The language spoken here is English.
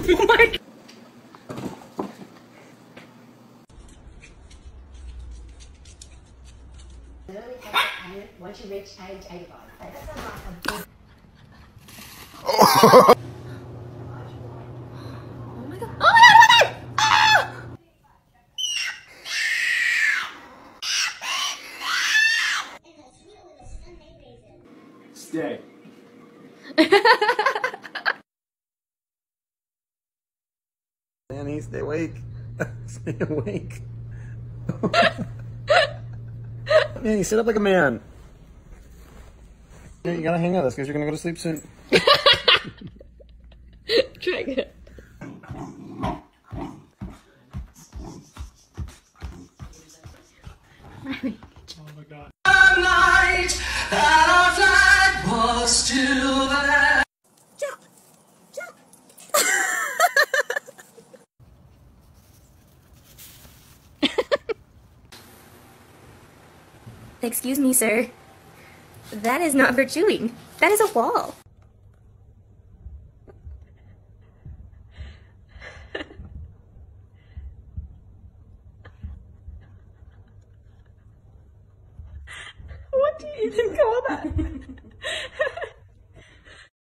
Oh my God. Once you reach age 85. That sounds like a big... Oh my God. Oh my God! Ah! Stay. Danny, stay awake. Stay awake. Danny, sit up like a man. Yeah, you gotta hang out with us because you're gonna go to sleep soon. Try again. Oh my God. The night that our flag was to the left. Jump! Jump! Excuse me, sir. That is not for chewing. That is a wall. What do you even call that?